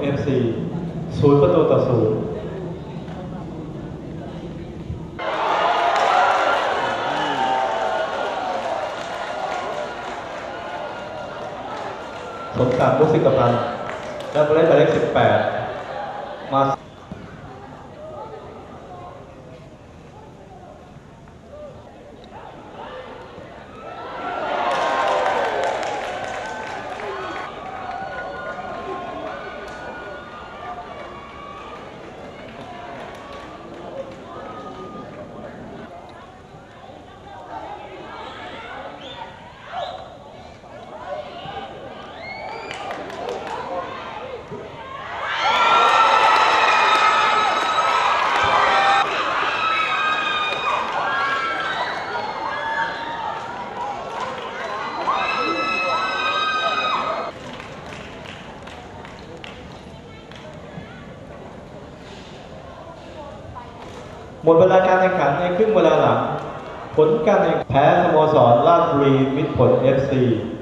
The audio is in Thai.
FC 0-0 สมศักดิ์ มุสิกพันธ์และผู้เล่นหมายเลข 18 มาหมดเวลาการแข่งขันในครึ่งเวลาหลังผลการแข่งแพ้สโมสรราชบุรีมิตรผล FC